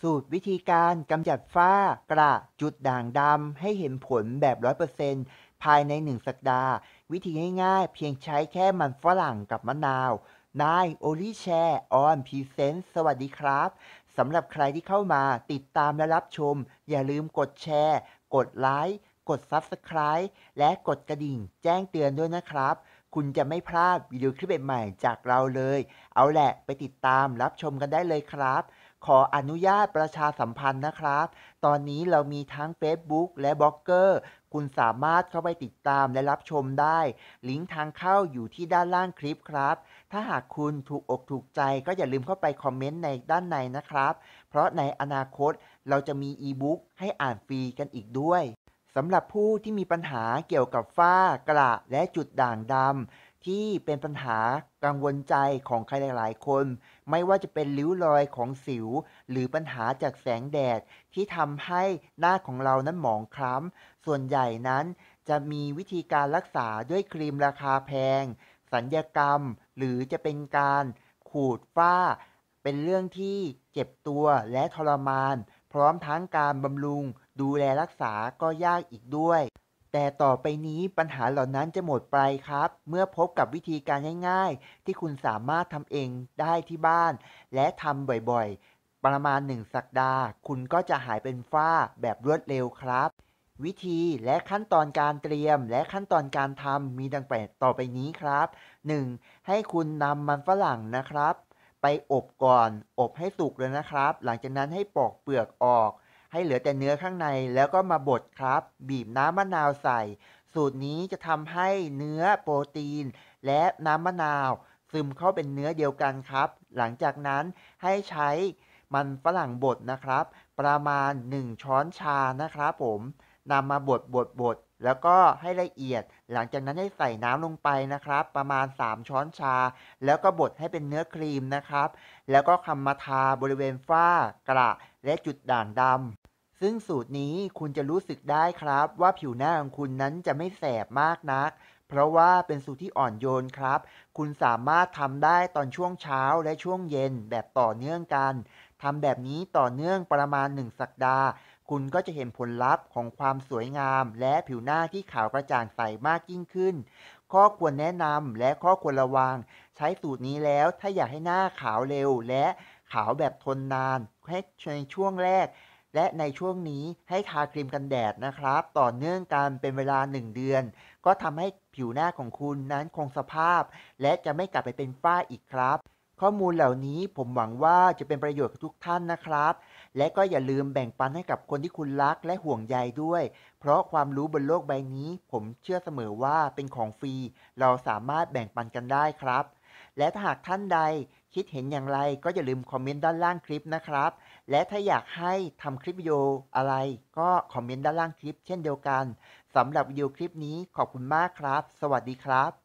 สูตรวิธีการกำจัดฝ้ากระจุดด่างดำให้เห็นผลแบบ100%ภายใน1สัปดาห์วิธีง่ายๆเพียงใช้แค่มันฝรั่งกับมะนาว นายโอลิแชร์ออนพรีเซนต์สวัสดีครับสำหรับใครที่เข้ามาติดตามและรับชมอย่าลืมกดแชร์กดไลค์กด Subscribe และกดกระดิ่งแจ้งเตือนด้วยนะครับคุณจะไม่พลาดวิดีโอคลิปใหม่ๆจากเราเลยเอาแหละไปติดตามรับชมกันได้เลยครับขออนุญาตประชาสัมพันธ์นะครับตอนนี้เรามีทั้ง Facebook และบล็อกเกอร์คุณสามารถเข้าไปติดตามและรับชมได้ลิงก์ทางเข้าอยู่ที่ด้านล่างคลิปครับถ้าหากคุณถูกอกถูกใจก็อย่าลืมเข้าไปคอมเมนต์ในด้านในนะครับเพราะในอนาคตเราจะมีอีบุ๊กให้อ่านฟรีกันอีกด้วยสำหรับผู้ที่มีปัญหาเกี่ยวกับฝ้ากระและจุดด่างดำที่เป็นปัญหากังวลใจของใครหลายๆคนไม่ว่าจะเป็นริ้วรอยของสิวหรือปัญหาจากแสงแดดที่ทำให้หน้าของเรานั้นหมองคล้ำส่วนใหญ่นั้นจะมีวิธีการรักษาด้วยครีมราคาแพงศัลยกรรมหรือจะเป็นการขูดฝ้าเป็นเรื่องที่เจ็บตัวและทรมานพร้อมทั้งการบำรุงดูแลรักษาก็ยากอีกด้วยแต่ต่อไปนี้ปัญหาเหล่านั้นจะหมดไปครับเมื่อพบกับวิธีการง่ายๆที่คุณสามารถทำเองได้ที่บ้านและทำบ่อยๆประมาณ1สัปดาห์คุณก็จะหายเป็นฝ้าแบบรวดเร็วครับวิธีและขั้นตอนการเตรียมและขั้นตอนการทำมีดังต่อไปนี้ครับ 1. ให้คุณนำมันฝรั่งนะครับไปอบก่อนอบให้สุกเลยนะครับหลังจากนั้นให้ปอกเปลือกออกให้เหลือแต่เนื้อข้างในแล้วก็มาบดครับบีบน้ำมะนาวใส่สูตรนี้จะทำให้เนื้อโปรตีนและน้ำมะนาวซึมเข้าเป็นเนื้อเดียวกันครับหลังจากนั้นให้ใช้มันฝรั่งบดนะครับประมาณ1ช้อนชานะครับผมนำมาบดแล้วก็ให้ละเอียดหลังจากนั้นให้ใส่น้ำลงไปนะครับประมาณ3ช้อนชาแล้วก็บดให้เป็นเนื้อครีมนะครับแล้วก็คำมาทาบริเวณฝ้ากระและจุดด่างดำซึ่งสูตรนี้คุณจะรู้สึกได้ครับว่าผิวหน้าของคุณนั้นจะไม่แสบมากนักเพราะว่าเป็นสูตรที่อ่อนโยนครับคุณสามารถทำได้ตอนช่วงเช้าและช่วงเย็นแบบต่อเนื่องกันทำแบบนี้ต่อเนื่องประมาณ1สัปดาห์คุณก็จะเห็นผลลัพธ์ของความสวยงามและผิวหน้าที่ขาวกระจ่างใสมากยิ่งขึ้นข้อควรแนะนำและข้อควรระวังใช้สูตรนี้แล้วถ้าอยากให้หน้าขาวเร็วและขาวแบบทนนานให้ในช่วงแรกและในช่วงนี้ให้ทาครีมกันแดดนะครับต่อเนื่องกันเป็นเวลา1เดือนก็ทำให้ผิวหน้าของคุณนั้นคงสภาพและจะไม่กลับไปเป็นฝ้าอีกครับข้อมูลเหล่านี้ผมหวังว่าจะเป็นประโยชน์กับทุกท่านนะครับและก็อย่าลืมแบ่งปันให้กับคนที่คุณรักและห่วงใยด้วยเพราะความรู้บนโลกใบนี้ผมเชื่อเสมอว่าเป็นของฟรีเราสามารถแบ่งปันกันได้ครับและถ้าหากท่านใดคิดเห็นอย่างไรก็อย่าลืมคอมเมนต์ด้านล่างคลิปนะครับและถ้าอยากให้ทำคลิปวิดีโออะไรก็คอมเมนต์ด้านล่างคลิปเช่นเดียวกันสำหรับวิดีโอคลิปนี้ขอบคุณมากครับสวัสดีครับ